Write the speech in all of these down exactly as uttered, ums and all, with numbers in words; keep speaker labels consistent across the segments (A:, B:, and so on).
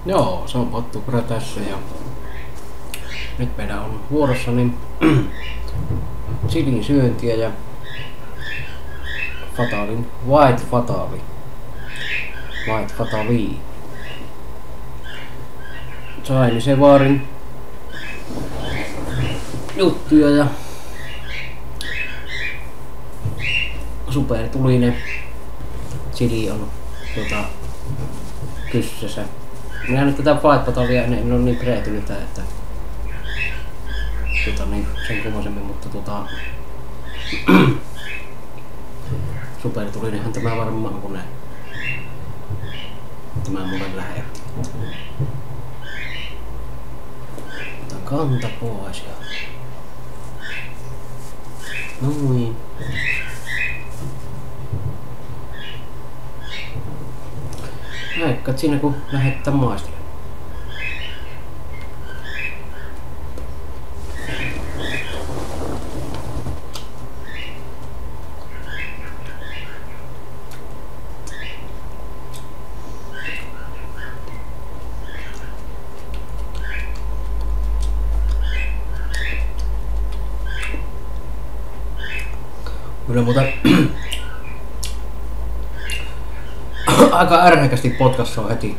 A: Joo, se on Pottukura tässä ja nyt meidän on vuorossa niin chilin syöntiä ja Fatalin White Fatali. White Fatali. Sain se vaarin juttuja ja supertulinen chili on tuota kyssässä. Minä nyt tätä White Fatalia en, en ole niin perehtynyt, että tuota, niin sen kummoisemmin, mutta tuota supertulinenhan tämä varmaan kun ne tämä mulle lähetti. Otan kanta pois ja noin. Näikkaat siinä kun lähettää maistelemaan. Kyllä muuta aika ärhäkästi potkassoo heti.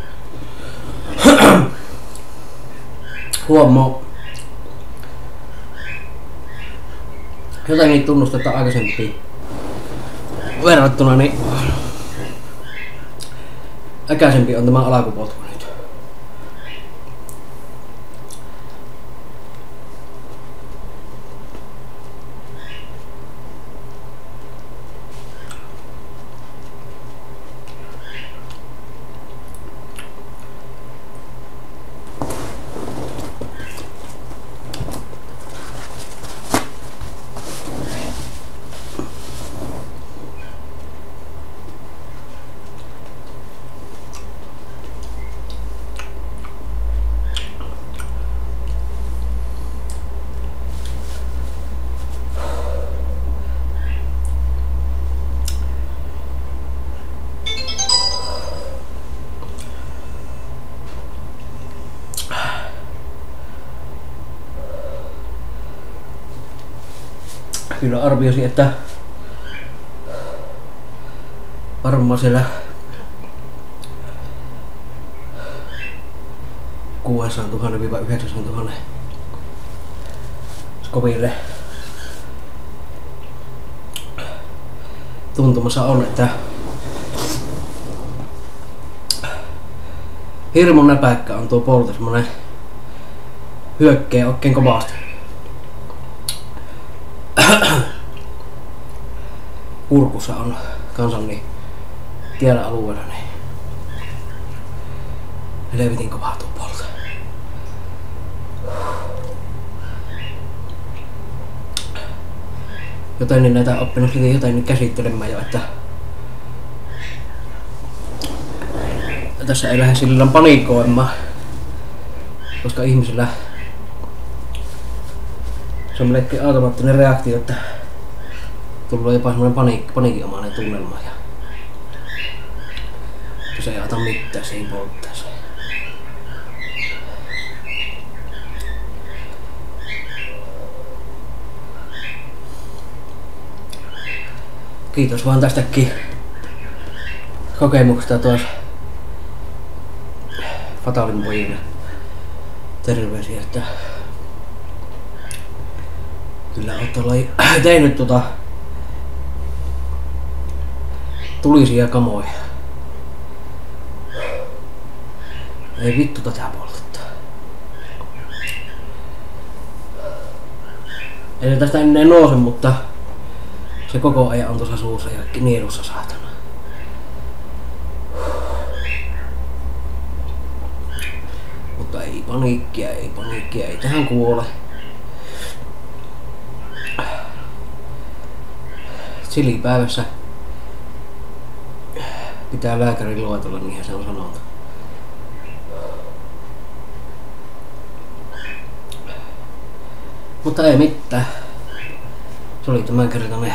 A: Huomaa jotenkin tunnustetaan aikaisempiin verrattuna, niin äkäisempi on tämä alkupotku nyt. Kyllä arvioisin, että varmaan siellä kuusisataatuhatta yhdeksänsataatuhatta skoville tuntumassa on, että hirmun näpäkkä on tuo polta, semmonen hyökkää oikein kovasti. Kurkussa on kansan niin tiellä alueella niin helvetin kovaa tuo polta. Joten niin näitä oppinut jotain niin käsittelemään jo, että tässä ei lähde sillä panikoimaan, koska ihmisillä se on melkein automaattinen reaktio, että tulee jopa semmoinen paniik paniikinomainen tunnelma ja se ei ota mitään siihen poltteeseen. Kiitos vaan tästäkin kokemuksesta tuossa Fatalin pojille. Terveisiä, että kyllä oot tuolla tehnyt tota tulisia kamoja. Ei vittu tätä poltetta. Ei se tästä ennen nouse, mutta se koko ajan on tuossa suussa ja nielussa saatana. Mutta ei paniikkia, ei paniikkia, ei tähän kuole. Chilipäivässä pitää lääkärin luetella, niin se on sanottu. Mutta ei mitään. Se oli tämän kertainen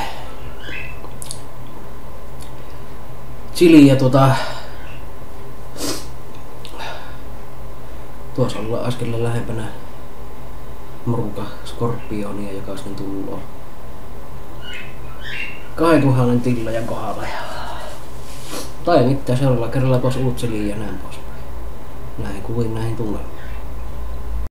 A: chili ja tota tuossa ollaan askeleen lähempänä Muruka Skorpionia, joka sitten tullut kahdentuhannen tillajan kohdalla. Tai mitään seuraavalla kerralla tuossa Utseliin ja näin poispäin. Näin kuvin näihin tunnelmiin.